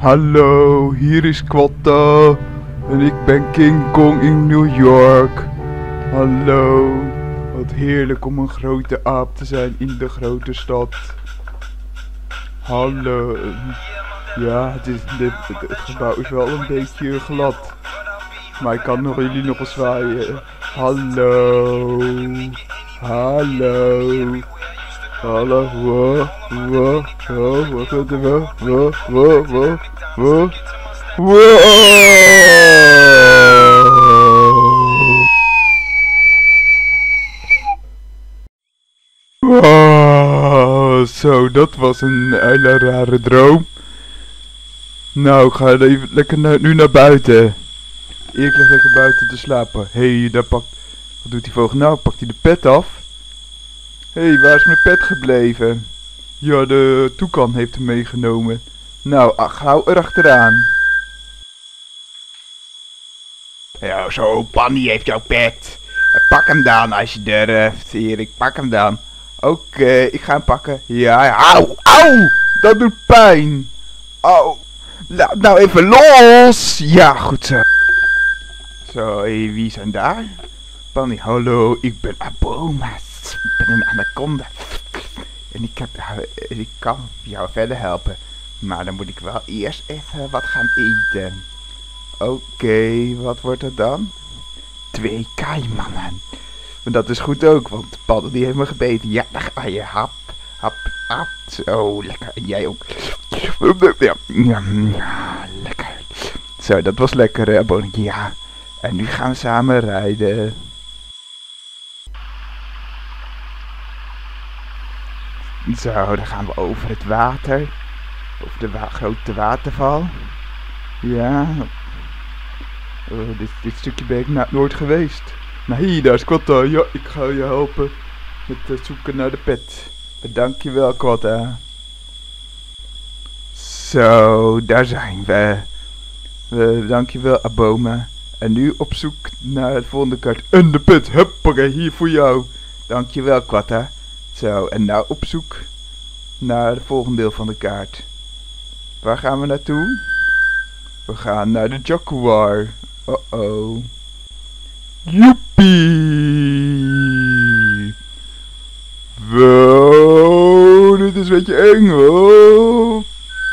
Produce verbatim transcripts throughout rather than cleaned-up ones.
Hallo, hier is Quatta en ik ben King Kong in New York. Hallo, wat heerlijk om een grote aap te zijn in de grote stad. Hallo, ja, het, is, het, het gebouw is wel een beetje glad, maar ik kan nog jullie nog eens zwaaien. Hallo, hallo. Hallo, wow, wow, wow, wat is er, wow, wow, wow, wow, wow, wow. Wow, zo, dat was een hele rare droom. Nou, ik ga even lekker na, nu naar buiten. Ik lig lekker buiten te slapen. Hé, hey, daar pakt, wat doet die vogel nou? Pakt hij de pet af? Hé, hey, waar is mijn pet gebleven? Ja, de toekan heeft hem meegenomen. Nou, ach, hou erachteraan. Ja, zo, Panny heeft jouw pet. Pak hem dan als je durft. Hier, ik pak hem dan. Oké, okay, ik ga hem pakken. Ja, ja, auw, auw, dat doet pijn. Auw, laat nou even los. Ja, goed zo. Zo, hey, wie zijn daar? Panny, hallo, ik ben Aboma. Ik ben een anaconda. En ik, heb, ik kan jou verder helpen. Maar dan moet ik wel eerst even wat gaan eten. Oké, okay, wat wordt het dan? Twee kaimannen. Maar dat is goed ook, want Padden die heeft me gebeten. Ja, daar ga je. Hap, hap, hap. Zo, lekker. En jij ook. Ja, ja, lekker. Zo, dat was lekker, hè, Bonnetje. Ja. En nu gaan we samen rijden. Zo, dan gaan we over het water. Over de wa grote waterval. Ja. Oh, dit, dit stukje ben ik nou nooit geweest. Nou, hier, daar is Quatta. Ja, ik ga je helpen met het zoeken naar de pet. Dankjewel, Quatta. Zo, daar zijn we. Uh, dankjewel, Aboma. En nu op zoek naar de volgende kaart. En de pet. Huppakee, hier voor jou. Dankjewel, Quatta. Zo, en nou op zoek naar het volgende deel van de kaart. Waar gaan we naartoe? We gaan naar de Jaguar. Oh oh. Joepie! Wow, dit is een beetje eng hoor.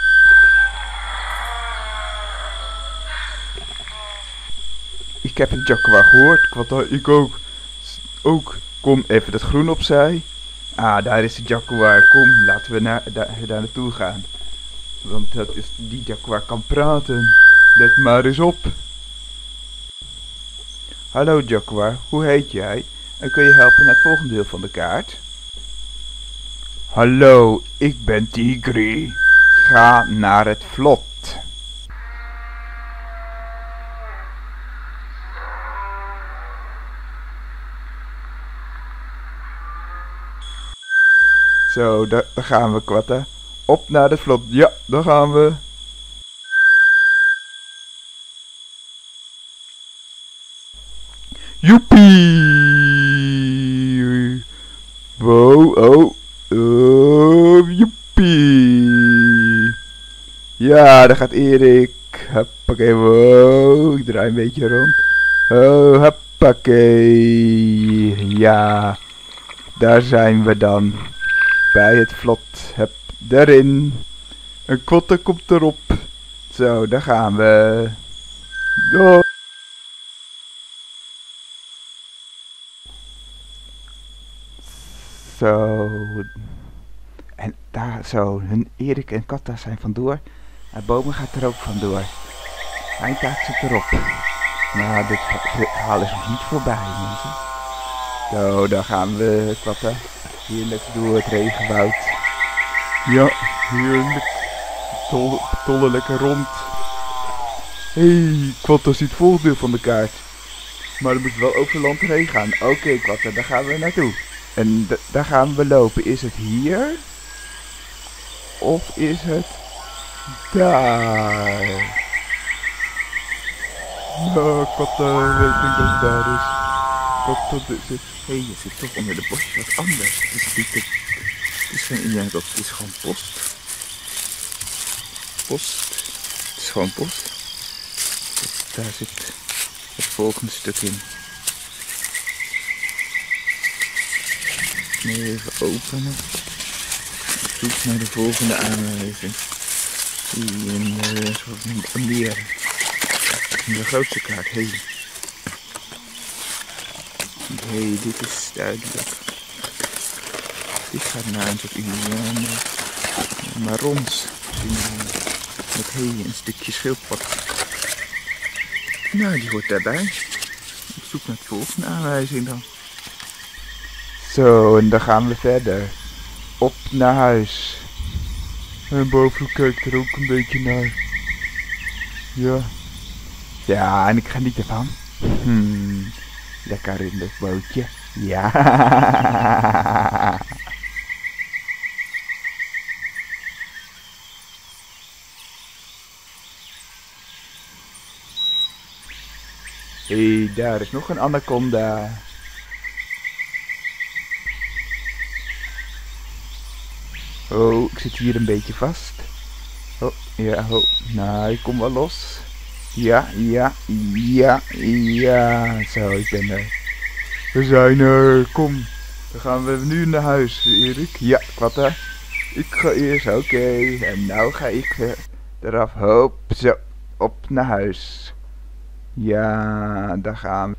Ik heb een Jaguar gehoord, wat ik ook. Ook, kom even dat groen opzij. Ah, daar is de Jaguar. Kom, laten we naar, daar, daar naartoe gaan. Want dat is, die Jaguar kan praten. Let maar eens op. Hallo Jaguar, hoe heet jij? En kun je helpen naar het volgende deel van de kaart? Hallo, ik ben Tigri. Ga naar het vlot. Zo, daar, daar gaan we, Quatta. Op naar het vlot. Ja, daar gaan we. Joepie! Wow, oh, oh, joepie! Ja, daar gaat Erik. Hoppakee, wow, ik draai een beetje rond. Oh, hoppakee. Ja, daar zijn we dan. Bij het vlot. Hup, daarin. Een Quatta komt erop. Zo, daar gaan we. Oh. Zo. En daar zo. Hun Erik en Quatta zijn vandoor. En Bomen gaat er ook vandoor. Eindtaak zit erop. Nou, dit verhaal is nog niet voorbij, mensen. Zo, daar gaan we, Quatta. Heerlijk door het regenwoud. Ja, heerlijk. Tollen, tollen lekker rond. Hé, hey, Quatta ziet het volgende deel van de kaart. Maar dan moet je wel over land heen gaan. Oké, okay, Quatta, daar gaan we naartoe. En daar gaan we lopen. Is het hier? Of is het daar? Nou, Quatta, weet niet dat het daar is. Quatta, dit is... Hé, hey, je zit toch onder de bosjes wat anders. Het is niet... Het is geen... Ja, dat is gewoon post. Post. is gewoon post. Daar zit het volgende stuk in. Nu even openen. Zoek naar de volgende aanwijzing. Die in een soort amberen. De grootste kaart. Hé. Hey. Hé, hey, dit is duidelijk. Dit gaat naar een soort Indianen. Marons. Met hé, hey, een stukje schildpad. Nou, die hoort daarbij. Ik zoek naar de volgende aanwijzing dan. Zo, en dan gaan we verder. Op naar huis. En boven kijkt er ook een beetje naar. Ja. Ja, en ik geniet ervan. Hmm. Lekker in het bootje. Ja. Hé, hey, daar is nog een anaconda. Oh, ik zit hier een beetje vast. Oh, ja, oh. Nou, ik kom wel los. Ja, ja, ja, ja. Zo, ik ben er. We zijn er. Kom. Dan gaan we nu naar huis, Erik. Ja, wat hè? Ik ga eerst, oké. Okay. En nou ga ik weer eraf. Hop, zo. Op naar huis. Ja, daar gaan we.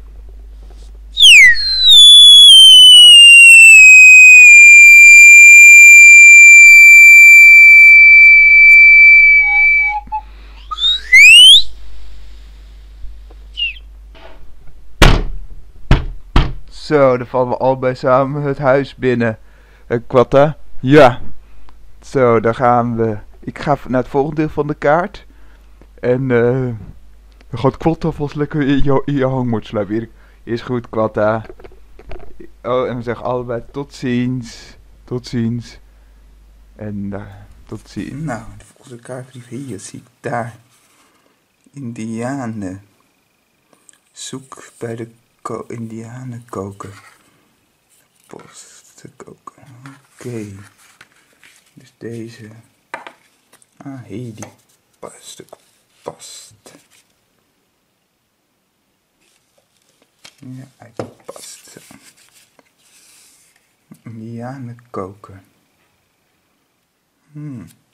Zo, dan vallen we allebei samen het huis binnen. Uh, Quatta? Ja. Zo, dan gaan we. Ik ga naar het volgende deel van de kaart. En uh, dan gaat Quatta vast lekker in je, in je hangmat sluipen, Erik. Is goed, Quatta. Oh, en we zeggen allebei tot ziens. Tot ziens. En uh, tot ziens. Nou, de volgende kaartbrief hier zie ik daar. Indianen. Zoek bij de ko Indianen koken. Post koken. Oké. Okay. Dus deze. Ah, hé, hey, die stuk past. Ja, hij past. Indianen koken. Hmm.